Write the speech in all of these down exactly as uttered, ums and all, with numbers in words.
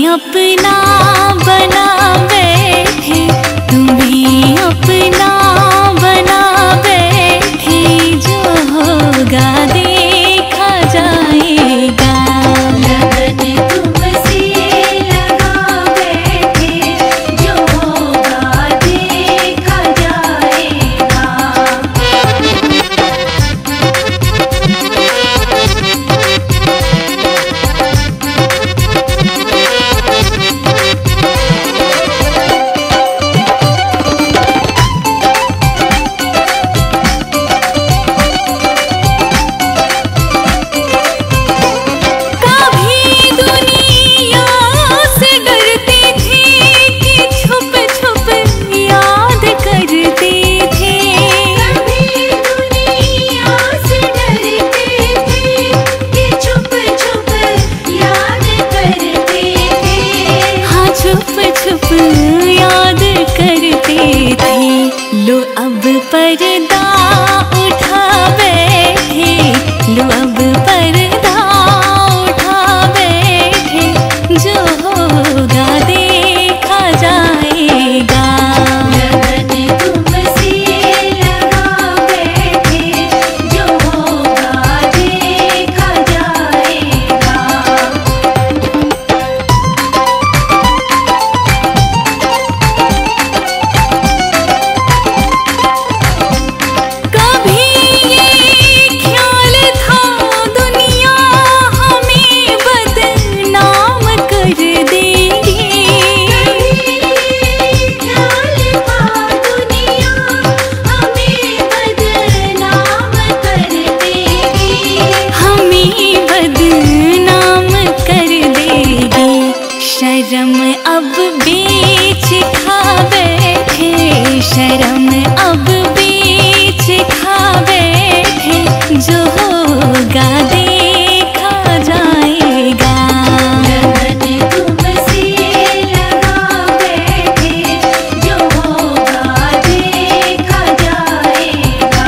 अपना बना बैठे, तुम्हें अपना बना बैठे, जो होगा देखा जाएगा। लगन तुमसे लगा बैठे, जो होगा देखा जाएगा। याद करते थे, लो अब पर्दा उठा बैठे, लो अब पर्दा उठा बैठे, जो होगा देखा जाएगा। लगन तुमसे लगा बैठे, जो होगा देखा जाएगा। शर्म अब बीच खा बैठे, शर्म अब बीच खा बैठे, जो होगा देखा जाएगा। लगन तुमसे लगा बैठे, जो होगा देखा जाएगा।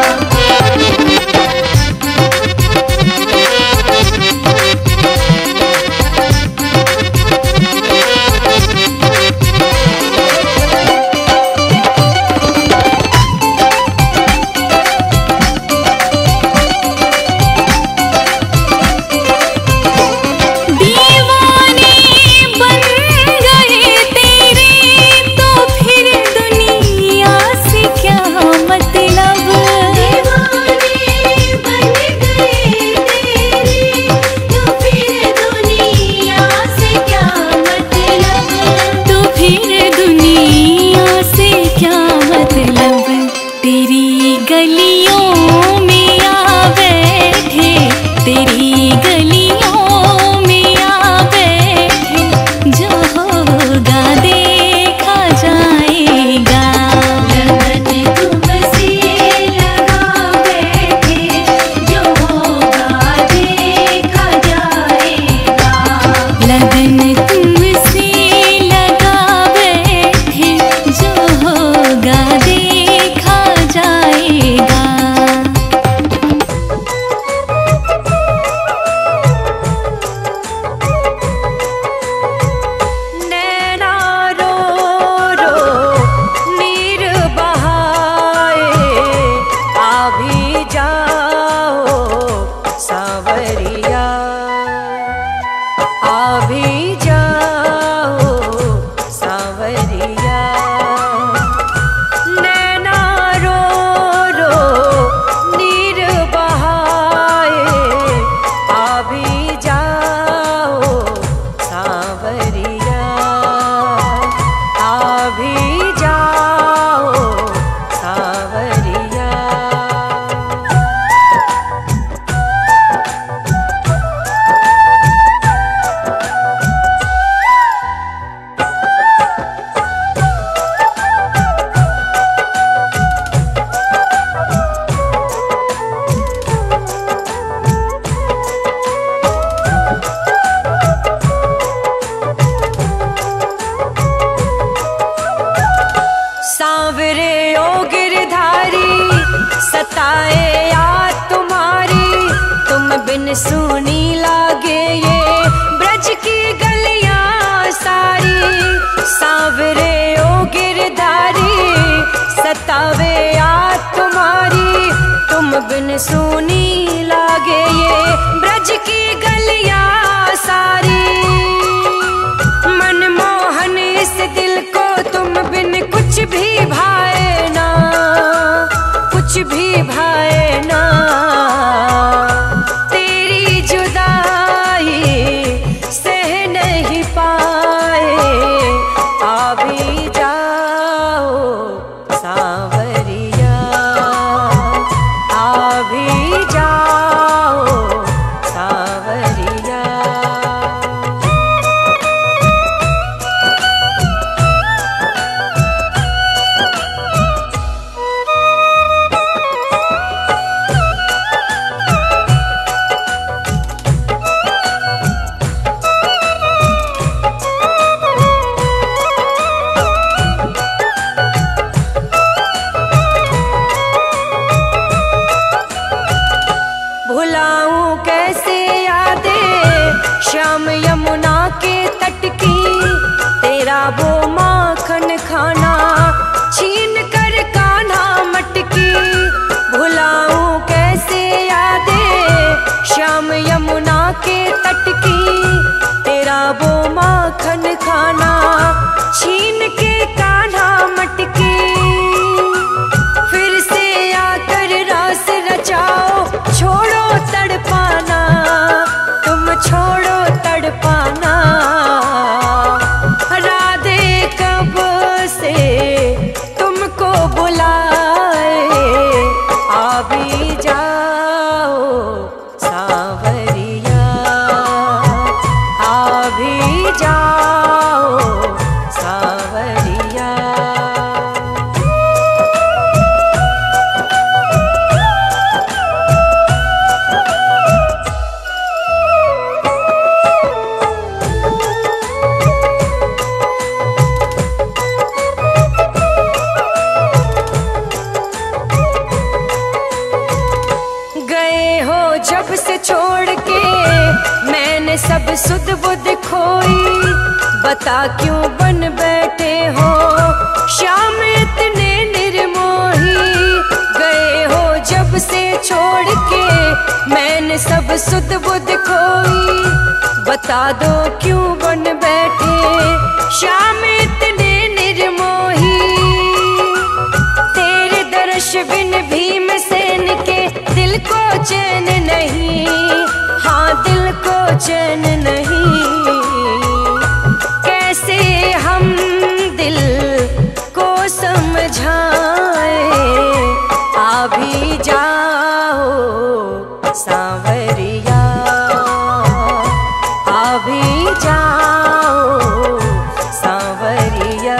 तेरी गलियों में आ बैठे, तेरी गलियों में आ बैठे, जो होगा देखा जाएगा। लगन तुमसे लगा बैठे, जो होगा देखा जाएगा। लगन तुमसे लगा बैठे, जो होगा देखा जाएगा। नैना रो रो नीर बहाए, आ भी जाओ सांवरिया, आ भी जाओ सांवरिया। नैना रो रो नीर बहाए, आ भी जाओ सांवरिया, आ भी जाओ सांवरिया। सांवरे ओ गिरधारी, सताए याद तुम्हारी, तुम बिन सुनी लागे ये ब्रज की गलियां। बिन सूनी लागे ये ब्रज की गलियां सारी। मनमोहन इस दिल को तुम बिन कुछ भी भाए ना, कुछ भी भाए ना। तेरी जुदाई सह नहीं पाए, आ भी जाओ सांवरिया, आ भी जाओ सांवरिया। भुलाऊं कैसे यादें श्याम यमुना के तट की, तेरा वो माखन खाना छीन कर कान्हा मटकी। भुलाऊं कैसे यादें श्याम यमुना के तट की, तेरा वो माखन खाना छीन के कान्हा मटकी। फिर से आकर रास रचाओ, छोड़ो तड़पाना, तुम छोड़ो तड़पाना। राधे कब से तुमको बुलाए, आ भी जाओ सांवरिया, आ भी जाओ सांवरिया। गए हो जब से छोड़ के मैंने सब सुध बुध खोई, बता क्यों बन बैठे हो श्याम इतने निर्मोही। गए हो जब से छोड़ के मैंने सब सुध बुध खोई, बता दो क्यों बन बैठे श्याम इतने निर्मोही। तेरे दर्श बिन भीमसेन के दिल को चैन नहीं, हाँ दिल को चैन नहीं। कैसे हम दिल को समझाएं, आ भी जाओ सांवरिया, आ भी जाओ सांवरिया।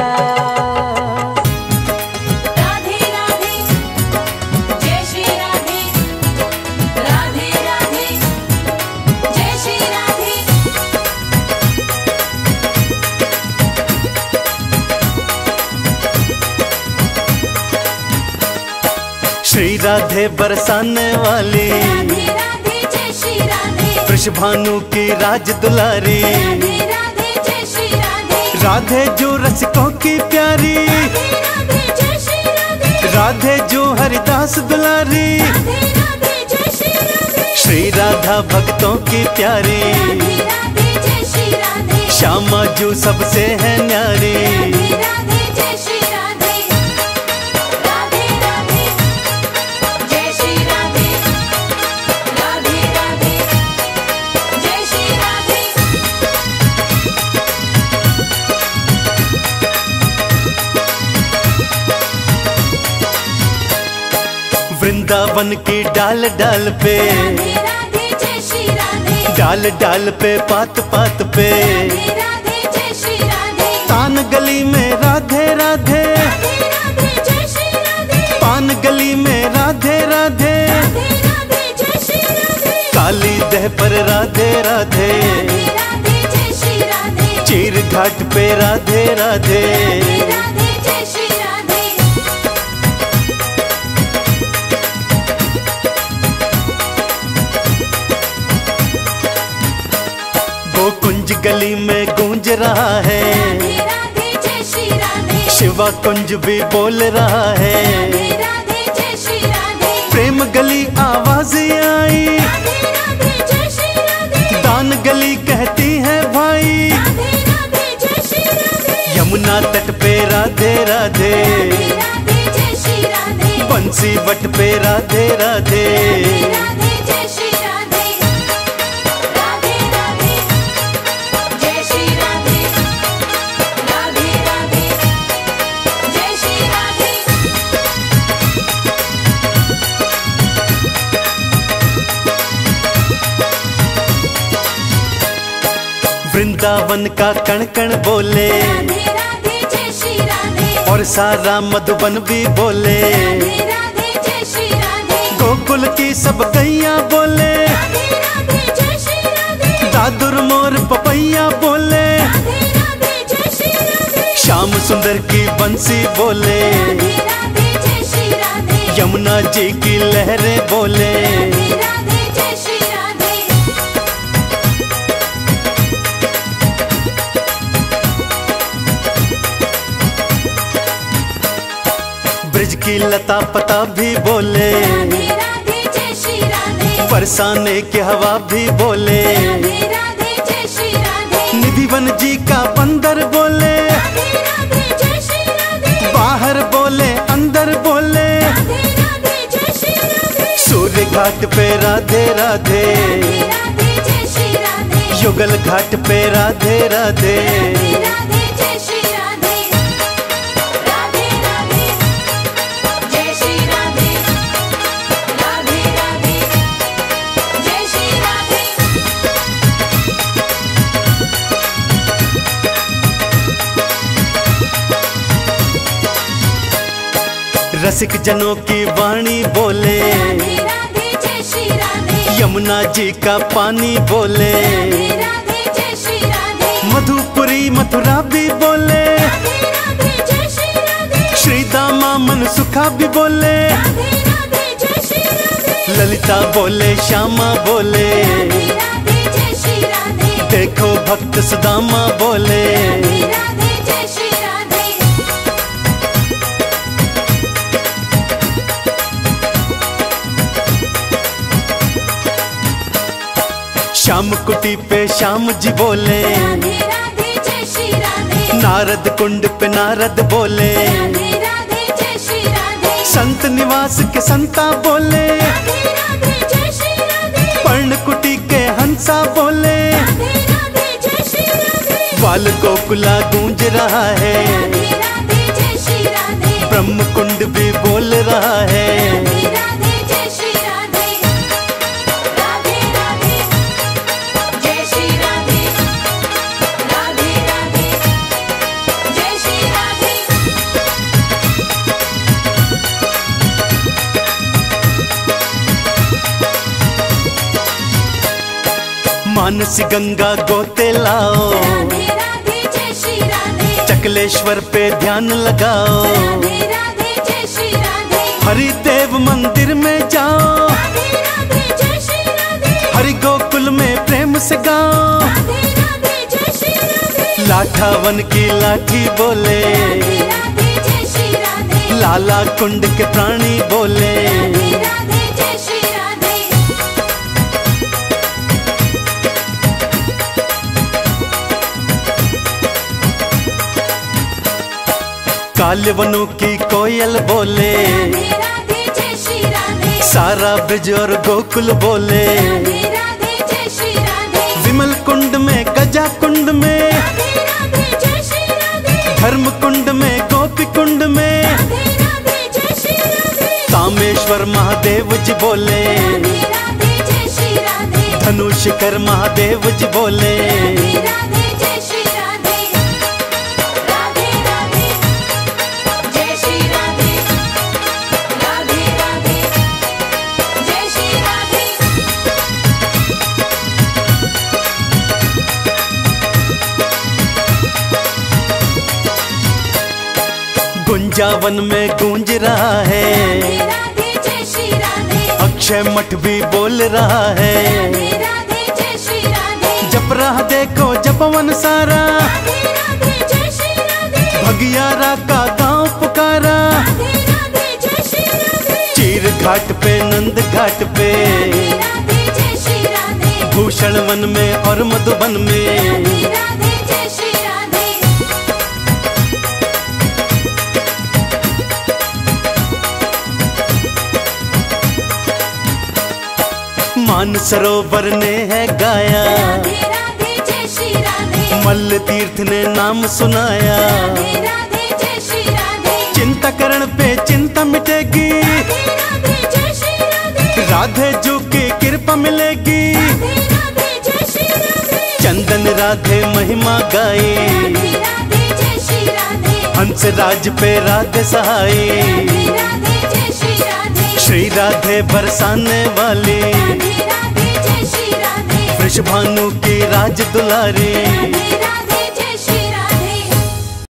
श्री राधे बरसाने वाली, राधे राधे जय श्री राधे। वृषभानु की राज दुलारी, राधे राधे जय श्री राधे। राधे जो रसिकों की प्यारी, राधे राधे जय श्री राधे। राधे जो हरिदास दुलारी, राधे राधे जय श्री राधे। श्री राधा भक्तों की प्यारी, राधे राधे जय श्री राधे। श्यामा जो सबसे है न्यारी। राधे राधे जय श्री राधे। राधे राधे जय श्री राधे। राधे राधे जय श्री राधे। वृंदावन की डाल डाल पे, राधे राधे जय श्री राधे। डाल डाल पे पात पात पे, राधे राधे जय श्री राधे। तान गली में राधे राधे, राधे राधे जय श्री राधे। पान गली में राधे राधे, राधे राधे जय श्री राधे। काली दह पर राधे राधे, राधे राधे जय श्री राधे। चीर घाट पे राधे राधे। राधे राधे जय श्री राधे। वो कुंज गली में गूंज रहा है, राधे राधे जय श्री राधे। शिवा कुंज भी बोल रहा है। राधे राधे जय श्री राधे। प्रेम गली आवाज आई, राधे राधे जय श्री राधे। दान गली कहती है भाई, राधे राधे जय श्री राधे। यमुना तट पे राधे राधे, राधे राधे जय श्री राधे। बंसी वट पे राधे राधे, राधे राधे जय श्री राधे। राधे राधे जय श्री राधे। राधे राधे जय श्री राधे। वृंदावन का कण कण बोले, राधे राधे जय श्री राधे। और सारा मधुबन भी बोले, राधे राधे जय श्री राधे। गोकुल की सब गैया बोले, राधे राधे जय श्री राधे। दादुर मोर पपैया बोले, राधे राधे जय श्री राधे। श्याम सुंदर की बंसी बोले, राधे राधे जय श्री राधे। यमुना जी की लहरें बोले, राधे राधे जय श्री राधे। ब्रिज की लता पता भी बोले, राधे राधे जय श्री राधे। बरसाने की हवा भी बोले, राधे राधे जय श्री राधे। निधिवन जी का बंदर बोले, राधे राधे जय श्री राधे। बाहर बोले अंदर बोले, राधे राधे जय श्री राधे। सूर्य घाट पे राधे राधे, राधे राधे जय श्री राधे। युगल घाट पे राधे राधे, राधे राधे जय श्री राधे। राधे राधे जय श्री राधे। राधे राधे जय श्री राधे। रसिक जनों की वाणी बोले, राधे राधे जय श्री राधे। यमुना जी का पानी बोले, राधे राधे जय श्री राधे। मधुपुरी मथुरा भी बोले, राधे राधे जय श्री राधे। श्री दामा मन सुखा भी बोले, राधे राधे जय श्री राधे। ललिता बोले श्यामा बोले, राधे राधे जय श्री राधे। देखो भक्त सुदामा बोले, राधे राधे जय श्री राधे। श्याम कुटी पे श्याम जी बोले, राधे राधे जय श्री राधे। नारद कुंड पे नारद बोले, राधे राधे जय श्री राधे। संत निवास के संता बोले, राधे राधे जय श्री राधे। पर्ण कुटी के हंसा बोले, राधे राधे जय श्री राधे। बाल गोकुला गूंज रहा है, राधे राधे जय श्री राधे। ब्रह्म कुंड भी बोल रहा है, राधे राधे जय श्री राधे। राधे राधे जय श्री राधे। राधे राधे जय श्री राधे। मानसी गंगा गोते लाओ, राधे राधे जय श्री राधे। चकलेश्वर पे ध्यान लगाओ, राधे राधे जय श्री राधे। हरिदेव मंदिर में जाओ, राधे राधे जय श्री राधे। हरि गोकुल में प्रेम से गाओ, राधे राधे जय श्री राधे। लाठावन की लाठी बोले, राधे राधे जय श्री राधे। लाला कुंड के प्राणी बोले, राधे राधे जय श्री राधे। काल्यवनों की कोयल बोले, राधे राधे जय श्री राधे। सारा ब्रिज और गोकुल बोले, राधे राधे जय श्री राधे। विमल कुंड में गजा कुंड में, राधे राधे जय श्री राधे। धर्म कुंड में गोपी कुंड में, राधे राधे जय श्री राधे। कामेश्वर महादेव जी बोले, राधे राधे जय श्री राधे। धनुषकर महादेव जी बोले, राधे राधे जय श्री राधे। राधे राधे जय श्री राधे। राधे राधे जय श्री राधे। गुंजावन में गूंज रहा है, राधे राधे जय श्री राधे। अक्षय मठ भी बोल रहा है, राधे राधे जय श्री राधे। जप रहा देखो जपवन सारा, राधे राधे जय श्री राधे। भगियारा का गांव पुकारा, राधे राधे जय श्री राधे। चीर घाट पे नंद घाट पे, राधे राधे जय श्री राधे। भूषण वन में और मधुबन में। राधे राधे जय श्री राधे। मान सरोवर ने है गाया, राधे राधे जय श्री राधे। मल्ल तीर्थ ने नाम सुनाया। राधे राधे जय श्री राधे। चिंता करण पे चिंता मिटेगी, राधे राधे जय श्री राधे। राधे जू की कृपा मिलेगी। राधे राधे जय श्री राधे। चंदन राधे महिमा गाई, राधे राधे जय श्री राधे। हंस राज पे राधे सहाई। राधे राधे जय श्री राधे। श्री राधे बरसाने वाली, राधे राधे जय श्री राधे। वृषभानु की राज दुलारी। राधे राधे